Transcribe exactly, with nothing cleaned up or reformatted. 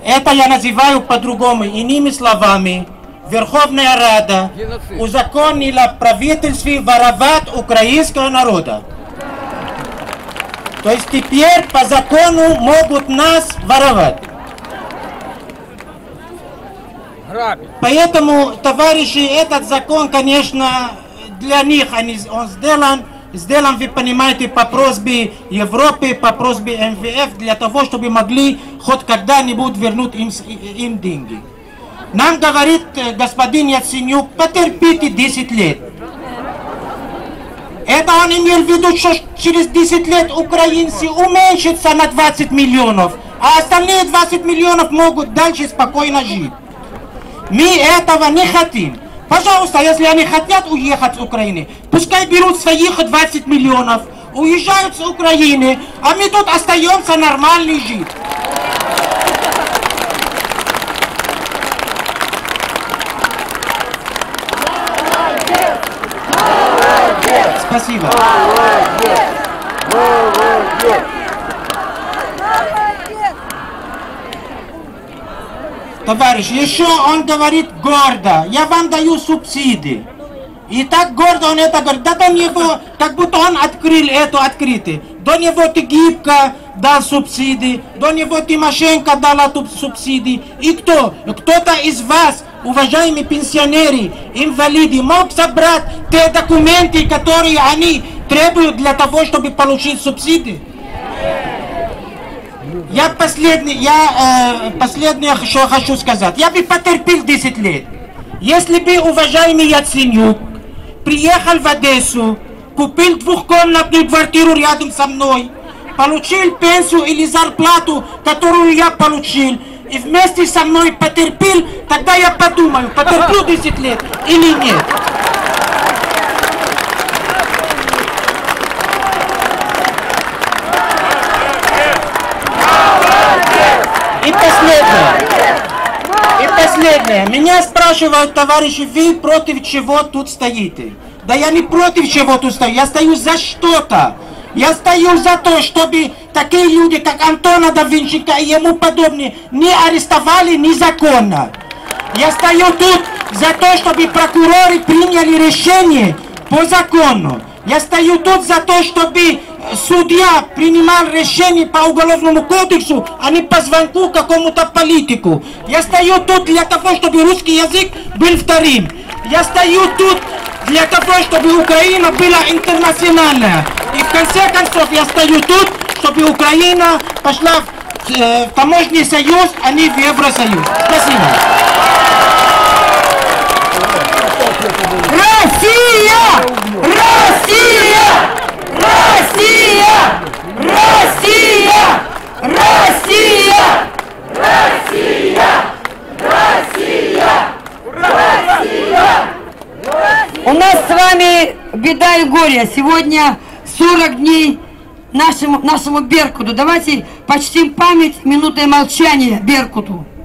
Это я называю по-другому, иными словами. Верховная Рада узаконила правительстве воровать украинского народа. То есть теперь по закону могут нас воровать. Поэтому, товарищи, этот закон, конечно, для них он сделан, сделан, вы понимаете, по просьбе Европы, по просьбе эм вэ эф, для того, чтобы могли хоть когда-нибудь вернуть им, им деньги. Нам говорит господин Яценюк, потерпите десять лет. Это он имел в виду, что через десять лет украинцы уменьшатся на двадцать миллионов, а остальные двадцать миллионов могут дальше спокойно жить. Мы этого не хотим. Пожалуйста, если они хотят уехать с Украины, пускай берут своих двадцать миллионов, уезжают с Украины, а мы тут остаемся нормально жить. Спасибо. Товарищ, еще он говорит гордо, я вам даю субсидии. И так гордо он это говорит, да до него, как будто он открыл это открытие. До него Тыгибко дал субсидии, до него Тимошенко дала субсидии. И кто? Кто-то из вас, уважаемые пенсионеры, инвалиды, мог собрать те документы, которые они требуют для того, чтобы получить субсидии? Я последний, я э, последнее, что хочу сказать. Я бы потерпел десять лет. Если бы уважаемый Яценюк приехал в Одессу, купил двухкомнатную квартиру рядом со мной, получил пенсию или зарплату, которую я получил, и вместе со мной потерпел, тогда я подумаю, потерплю десять лет или нет. И последнее. И последнее. Меня спрашивают, товарищи, вы против чего тут стоите? Да я не против чего тут стою, я стою за что-то. Я стою за то, чтобы такие люди, как Антона Давинченко и ему подобные, не арестовали незаконно. Я стою тут за то, чтобы прокуроры приняли решение по закону. Я стою тут за то, чтобы судья принимал решение по уголовному кодексу, а не по звонку какому-то политику. Я стою тут для того, чтобы русский язык был вторым. Я стою тут для того, чтобы Украина была интернациональная. И в конце концов я стою тут, чтобы Украина пошла в, э, в таможенный союз, а не в Евросоюз. Спасибо. Россия! Россия! Россия! Россия! Россия! Россия! Россия! Россия! У нас с вами беда и горе. Сегодня сорок дней нашему, нашему Беркуту. Давайте почтим память минутой молчания Беркуту.